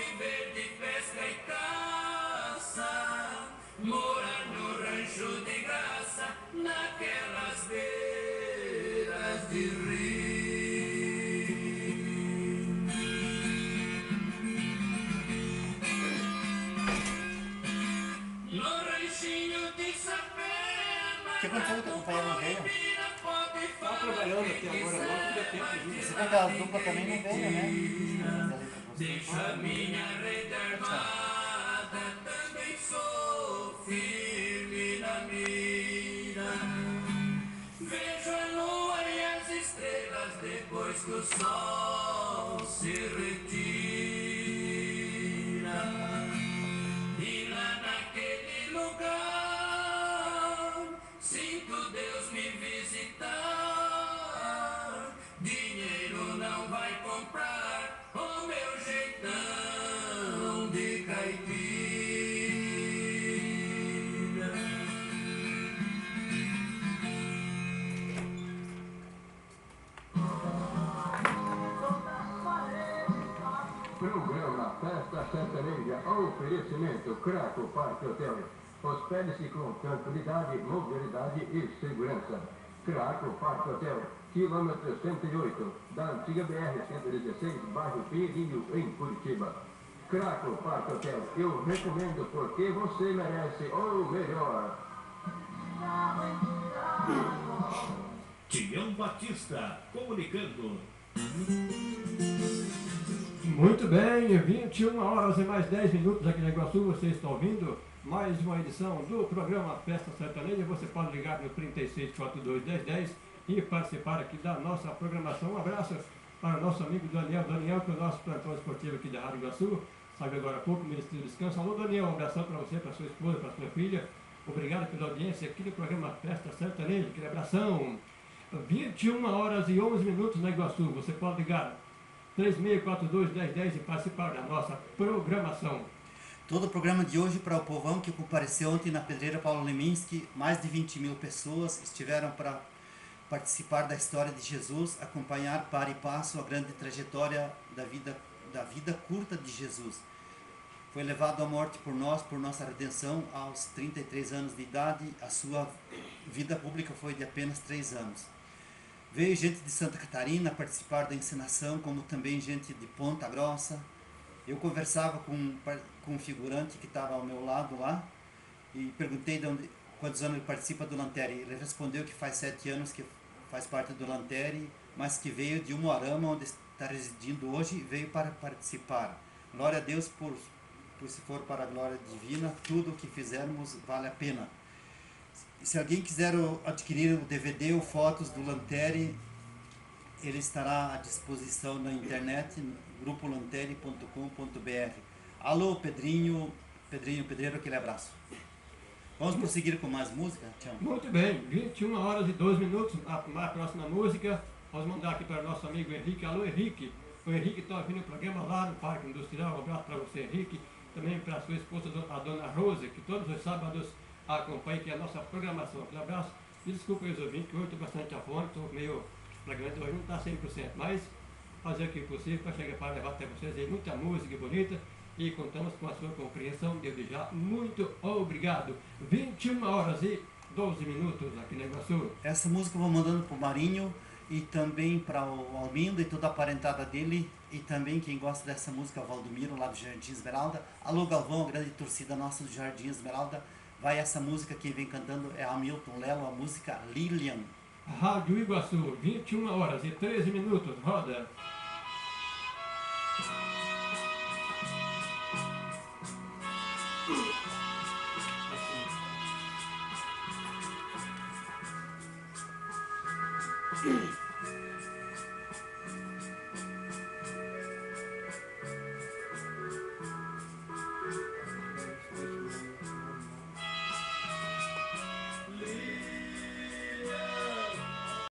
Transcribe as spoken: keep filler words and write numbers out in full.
viver de pesca e caça, morar no rancho de graça, naquelas beiras de rio. No ranchinho de Sapema, O que aconteceu que a companhia não veio? Tá trabalhando até agora, não, não deu tempo de vir. Você vê que a dupla também não veio, né? deixa a minha rede armada, também sou firme na mira. Vejo a lua e as estrelas depois que o sol se retira. E lá naquele lugar sinto Deus me visitar. Dinheiro não vai comprar o meu jeitão de caipira. Programa Festa Sertaneja, oferecimento Craco Parque Hotel. Hospede-se com tranquilidade, mobilidade e segurança. Craco Parque Hotel, quilômetro cento e oito, da antiga B R cento e dezesseis, bairro Pinheirinho, em Curitiba. Craco Parque Hotel, eu recomendo porque você merece o melhor. Tião Batista, comunicando. Muito bem, vinte e uma horas e mais dez minutos aqui na Iguaçu, você está ouvindo mais uma edição do programa Festa Sertaneja. Você pode ligar no trinta e seis, quarenta e dois, dez dez e participar aqui da nossa programação. Um abraço para o nosso amigo Daniel, Daniel que é o nosso plantão esportivo aqui da Rádio Iguaçu, sabe agora há pouco, Ministério do Descanso. Alô Daniel, um abração para você, para sua esposa, para sua filha. Obrigado pela audiência aqui do programa Festa Sertaneja. Aquele abração. vinte e uma horas e onze minutos na Iguaçu, você pode ligar três seis quatro dois, dez dez e participar da nossa programação. Todo o programa de hoje para o povão que compareceu ontem na Pedreira Paulo Leminski, mais de vinte mil pessoas estiveram para participar da história de Jesus, acompanhar para e passo a grande trajetória da vida, da vida curta de Jesus. Foi levado à morte por nós, por nossa redenção, aos trinta e três anos de idade. A sua vida pública foi de apenas três anos. Veio gente de Santa Catarina participar da encenação, como também gente de Ponta Grossa. Eu conversava com, com um figurante que estava ao meu lado lá e perguntei de onde, quantos anos ele participa do Lanteri. Ele respondeu que faz sete anos que faz parte do Lanteri, mas que veio de Umuarama, onde está residindo hoje, e veio para participar. Glória a Deus por, por se for para a glória divina, tudo o que fizermos vale a pena. Se alguém quiser adquirir o D V D ou fotos do Lanteri, ele estará à disposição na internet, grupo lanteri ponto com ponto br. Alô, Pedrinho, Pedrinho, Pedreiro, aquele abraço. Vamos prosseguir com mais música, Tião? Muito bem, vinte e uma horas e doze minutos, a, a próxima música, vamos mandar aqui para o nosso amigo Henrique. Alô, Henrique, o Henrique está ouvindo o programa lá no Parque Industrial. Um abraço para você, Henrique, também para a sua esposa, a dona Rosa, que todos os sábados acompanha aqui a nossa programação. Um abraço e desculpa os ouvintes, que hoje estou bastante afônico, estou meio flagrante, hoje não está cem por cento, mas fazer o que é possível para chegar para levar até vocês aí muita música bonita e contamos com a sua compreensão. Desde já, muito obrigado. vinte e uma horas e doze minutos aqui na Iguaçu. Essa música eu vou mandando para o Marinho e também para o Almindo e toda a parentada dele, e também quem gosta dessa música, Valdomiro, lá do Jardim Esmeralda. Alô, Galvão, a grande torcida nossa do Jardim Esmeralda. Vai essa música, quem vem cantando é Hamilton Lelo, a música Lilian. Rádio Iguaçu, vinte e uma horas e treze minutos, roda. Assim.